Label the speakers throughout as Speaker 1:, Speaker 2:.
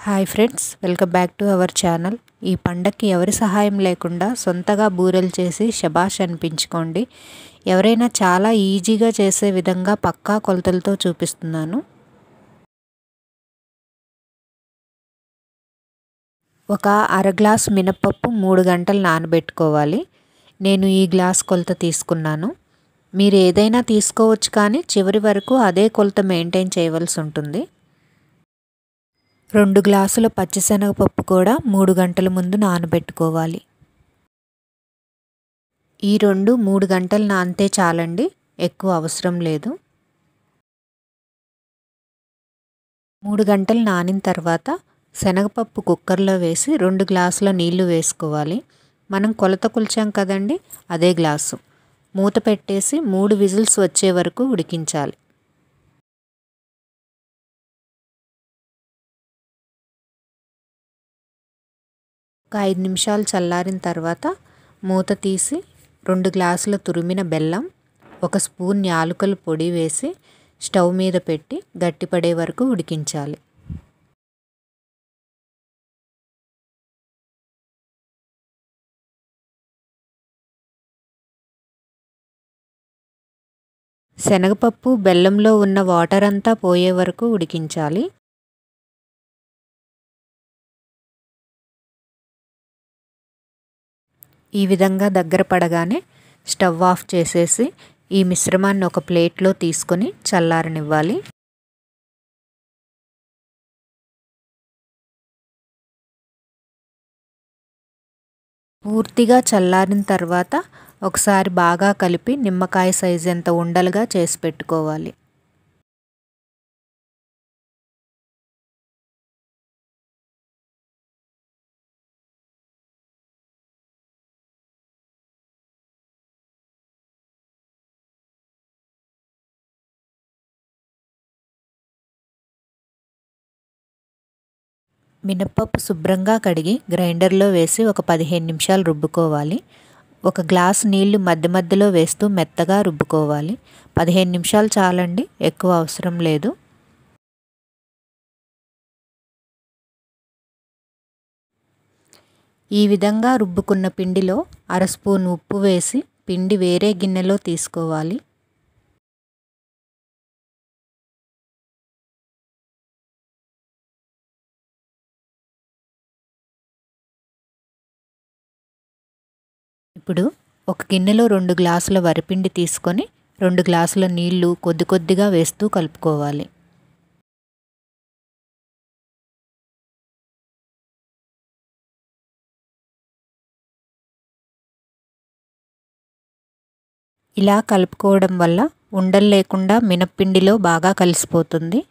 Speaker 1: Hi friends, welcome back to our channel. ఈ పండక్కి ఎవరి సహాయం లేకుండా సొంతగా బూరెలు చేసి శబాష్ అనిపించుకోండి. ఎవరైనా చాలా ఈజీగా చేసే విధంగా పక్కా కొలతలతో చూపిస్తున్నాను. ఒక అర గ్లాస్ మినపప్పు 3 గంటలు నానబెట్టుకోవాలి. నేను ఈ గ్లాస్ కొలత తీసుకున్నాను. మీరు ఏదైనా తీసుకోవచ్చు, కానీ చివరి వరకు అదే కొలత మెయింటైన్ చేయవలసి ఉంటుంది. 2 గ్లాసుల పచ్చిశనగపప్పు కూడా 3 గంటల ముందు నానబెట్టుకోవాలి. ఈ 3 గంటలు నానితే చాలండి, ఎక్కువ అవసరం లేదు. 3 గంటలు నానిన తర్వాత శనగపప్పు కుక్కర్లో వేసి 2 గ్లాసుల నీళ్లు వేసుకోవాలి. మనం కొలత కొలిచాం కదండి, అదే గ్లాసు. మూత పెట్టేసి 3 విజిల్స్ వచ్చే వరకు ఉడికించాలి. ఒక 5 నిమిషాలు చల్లారిన తర్వాత మూత తీసి 2 గ్లాసుల తురిమిన బెల్లం, 1 స్పూన్ యాలకుల పొడి వేసి స్టవ్ మీద పెట్టి గట్టిపడే వరకు ఉడికించాలి. శనగపప్పు బెల్లంలో ఉన్న వాటర్ అంతా పోయే వరకు ఉడికించాలి. ఈ విధంగా దగ్గర పడగానే స్టవ్ ఆఫ్ చేసేసి ఈ మిశ్రమాన్ని ఒక ప్లేట్లో తీసుకొని చల్లారనివ్వాలి. పూర్తిగా చల్లారిన తర్వాత ఒకసారి బాగా కలిపి నిమ్మకాయ సైజు ఎంత ఉండలుగా చేసి పెట్టుకోవాలి. మినప్పప్పు శుభ్రంగా కడిగి గ్రైండర్లో వేసి ఒక 15 నిమిషాలు రుబ్బుకోవాలి. 1 గ్లాస్ నీళ్లు మధ్య మధ్యలో వేస్తూ మెత్తగా రుబ్బుకోవాలి. 15 నిమిషాలు చాలండి, ఎక్కువ అవసరం లేదు. ఈ విధంగా రుబ్బుకున్న పిండిలో 1/2 స్పూన్ ఉప్పు వేసి పిండి వేరే గిన్నెలో తీసుకోవాలి. ఇప్పుడు ఒక గిన్నెలో 2 గ్లాసుల వరిపిండి తీసుకొని 2 గ్లాసుల నీళ్లు కొద్ది కొద్దిగా వేస్తూ కలుపుకోవాలి. ఇలా కలుపుకోవడం వల్ల ఉండలు లేకుండా మినప్పిండిలో బాగా కలిసిపోతుంది.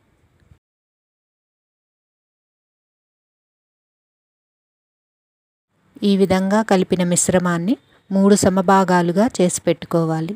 Speaker 1: ఈ విధంగా కలిపిన మిశ్రమాన్ని 3 సమభాగాలుగా చేసి పెట్టుకోవాలి.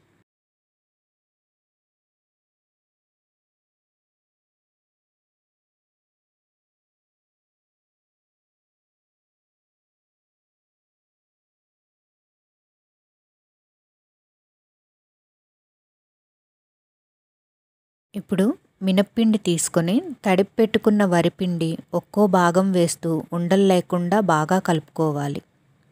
Speaker 1: ఇప్పుడు మినప్పిండి తీసుకొని తడిపి పెట్టుకున్న వరిపిండి ఒక్కో భాగం వేస్తూ ఉండలు లేకుండా బాగా కలుపుకోవాలి.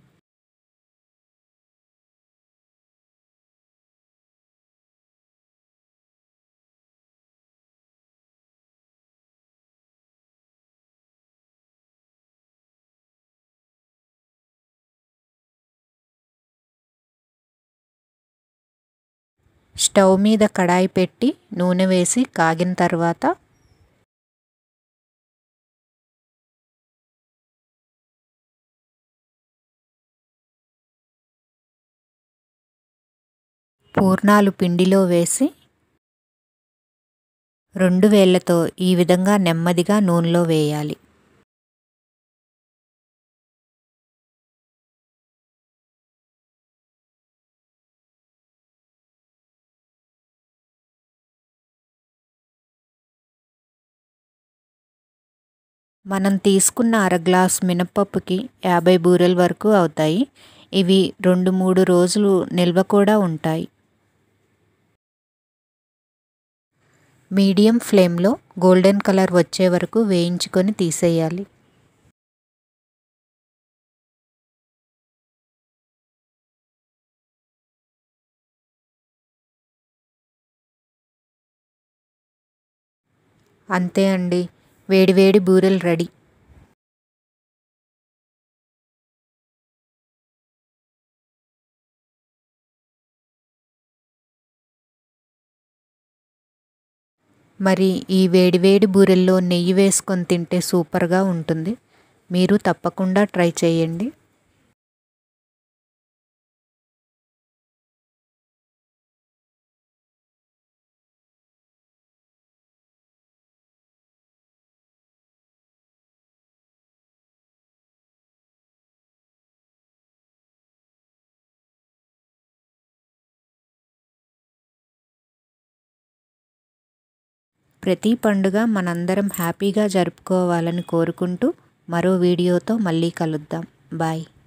Speaker 1: స్టవ్ మీద కడాయి పెట్టి నూనె వేసి కాగిన తర్వాత పూర్ణాలు పిండిలో వేసి 2 వేళ్లతో ఈ విధంగా నెమ్మదిగా నూనెలో వేయాలి. మనం తీసుకున్న అర గ్లాస్ మినపప్పుకి 50 బూరెల వరకు అవుతాయి. ఇవి 2-3 రోజులు నిల్వ కూడా ఉంటాయి. మీడియం ఫ్లేమ్లో గోల్డెన్ కలర్ వచ్చే వరకు వేయించుకొని తీసేయాలి. అంతే అండి, వేడివేడి బూరెలు రెడీ. మరి ఈ వేడివేడి బూరెల్లో నెయ్యి వేసుకొని తింటే సూపర్గా ఉంటుంది. మీరు తప్పకుండా ట్రై చేయండి. ప్రతి పండుగ మనందరం హ్యాపీగా జరుపుకోవాలని కోరుకుంటూ మరో వీడియోతో మళ్ళీ కలుద్దాం. బాయ్.